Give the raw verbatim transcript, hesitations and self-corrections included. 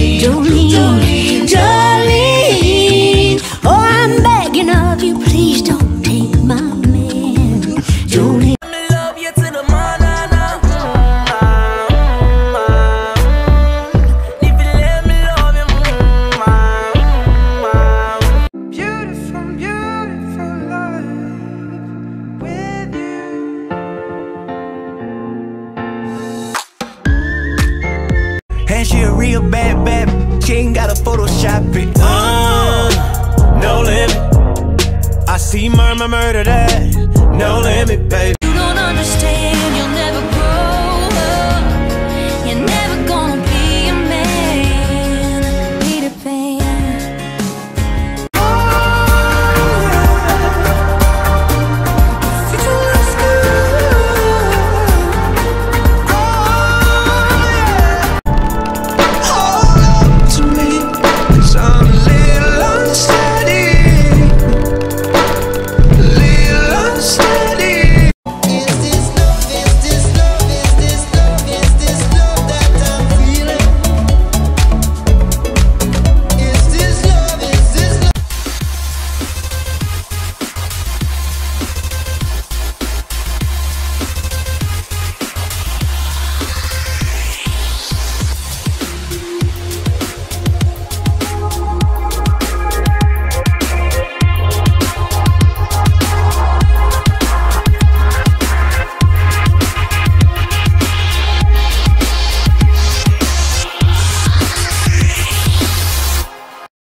Jolene, Jolene, oh, I'm begging of you, please don't take my man. Jolene. Let me love you to the manana. If you let me love you, beautiful, beautiful life with you. And she a real bad, bad. She ain't got a Photoshop it. Uh, no limit. I see murmur, murder that. No limit, baby.